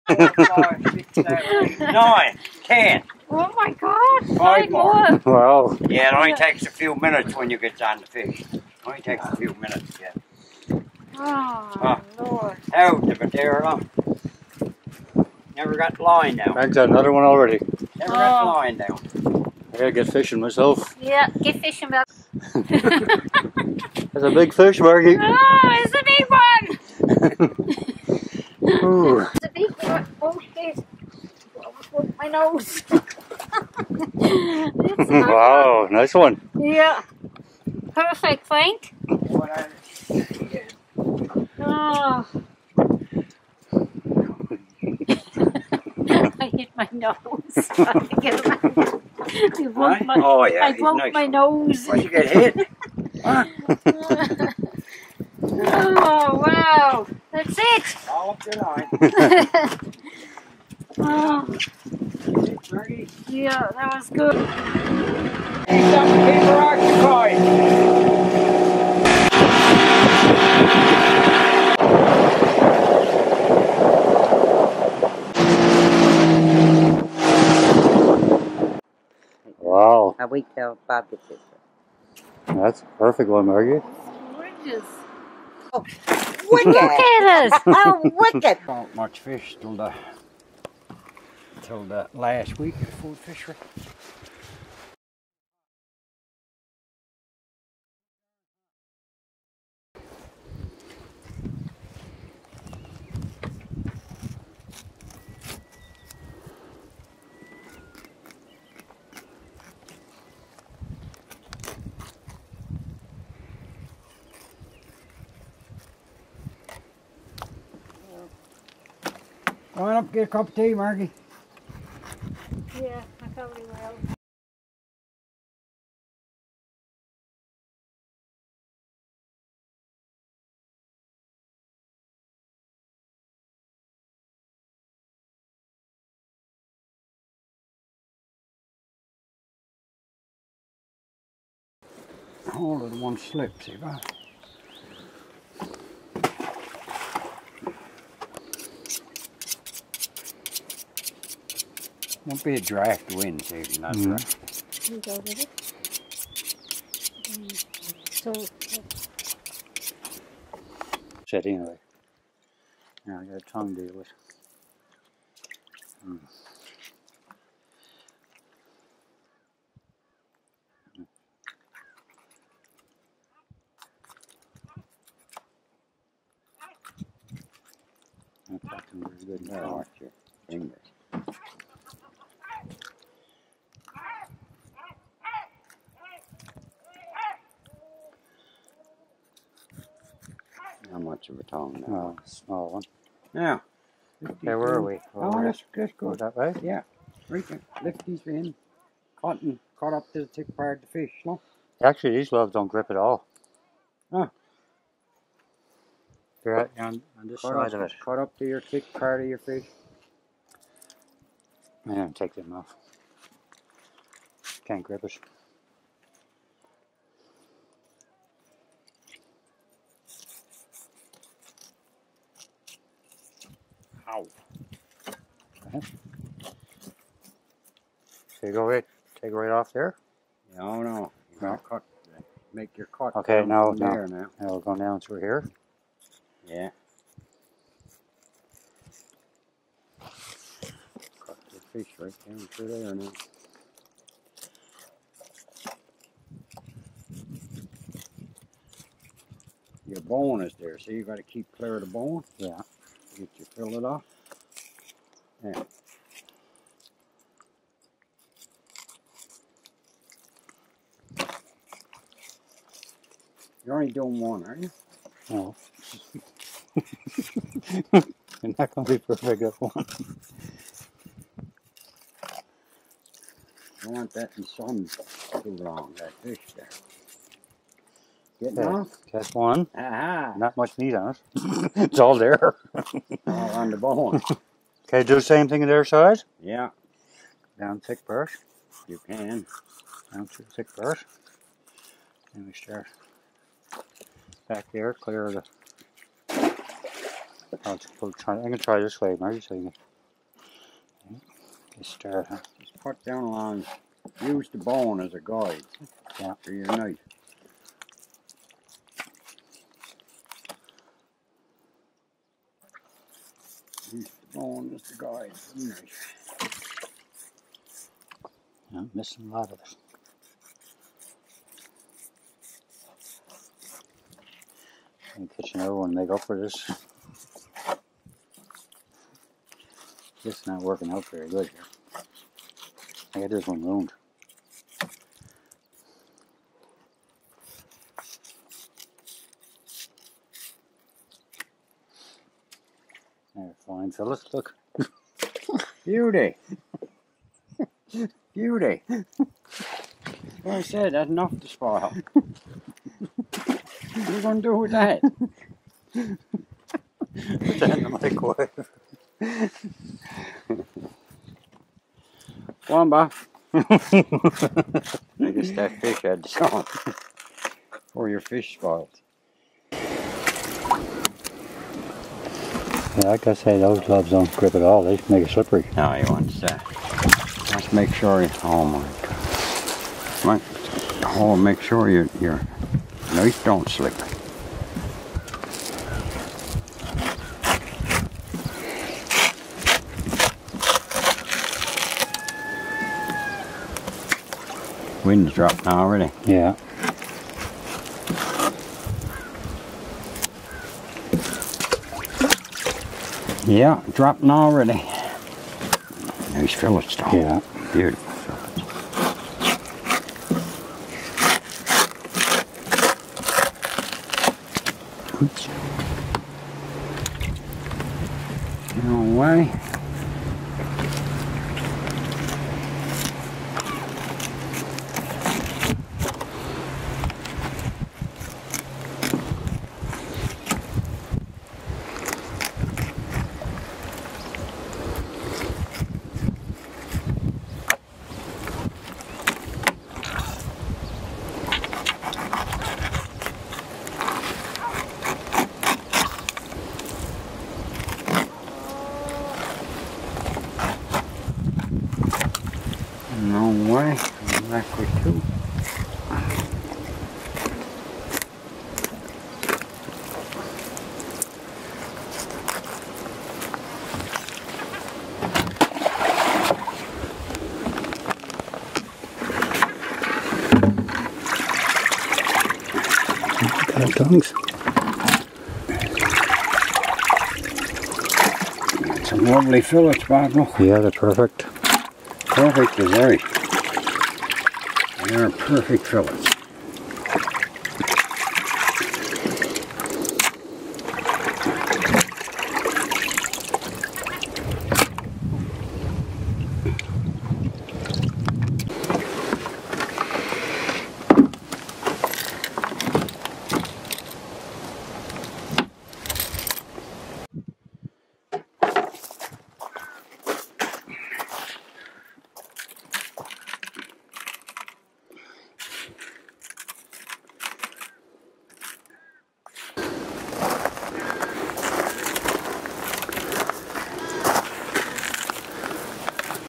4, 5, 6, 7, 8, 9, 10. Oh my God! 5 more. Wow. Yeah, it only takes a few minutes when you get on the fish. It only takes a few minutes, yeah. Oh, Lord. Out of it there, look. Never got the line down. Thanks, another one already. Never got the line down. I gotta get fishing myself. Yeah, get fishing, Bill. That's a big fish, Margie. Oh, it's a big one! Ooh. It's a big one. Oh, shit. Oh, my nose. Wow, nice one. Yeah. Perfect, Frank. Oh. I hit my nose. Trying to get him out. Oh, yeah. I broke nice my one. nose. Why'd you get hit? Huh? Oh, wow. That's it. All up your line. Oh. Yeah, that was good. Need some people occupied. Wow. A week till Bob gets it. That's a perfect one, Margie. Gorgeous. Oh, wicked! Look at us. Oh, wicked! Not much fish till the last week of the food fishery. Go on up, get a cup of tea, Margie. Yeah, I probably will. Hold it, one slip, see that? Won't be a draft wind, see if not draft. You go with it. So, Set anyway. Now I got a tongue to deal with. That's acting very good Yeah, now. watch your fingers. How much of a tongue now? Oh, small one. Now. Okay, where are we? Oh, that's Go good. that way? Yeah. Right there. Lift these in. Cut up to the thick part of the fish, look. Actually, these gloves don't grip at all. Huh. They're right on this side of it. Cut up to your thick part of your fish. Man, take them off. Can't grip it. Ow. Okay. So you go right, take it right off there. No, no. You gotta cut. Make your cut. Okay, down now, from there now. Now we'll go down through here. Yeah. Cut the fish right down through there now. Your bone is there, so you got to keep clear of the bone. Yeah. Get your fillet off. Yeah. You're only doing one, aren't you? No. You're not going to be perfect at one. Don't want that in the sun too long, that fish there. Getting Okay. off? That's one. Aha! Not much meat on it. It's all there. All on the bone. Okay, do the same thing on their side. Yeah, Down thick brush. you can. Down through thick brush. And we start back there, clear the... I'm going to try this way, Margie, so you can... You start, huh? Just put down along, use the bone as a guide. Yeah. For your knife. Use the bone as the guide for the knife. Yeah, I'm missing a lot of it. I'm catching everyone make up for this. This is not working out very good here. I got this one ruined. There, fine fillets, look. Beauty. Beauty. Well, I said that's enough to spoil. What are you going to do with that? Put that in the microwave. Go on, Bob. I guess that fish had some. Or your fish spoiled. Yeah, like I say, those gloves don't grip at all. They make it slippery. Now you want that. Let's make sure you, oh my God. Oh, make sure your knife don't slip. Wind's dropped now already. Yeah. Yeah, dropping already. Nice fillets though. Yeah. Beautiful fillets. Oops. No way. No way. I'm back with two. Got tongues. Some lovely fillets, Bob. Look. Yeah, they're perfect. Perfect as right. They're perfect fillets.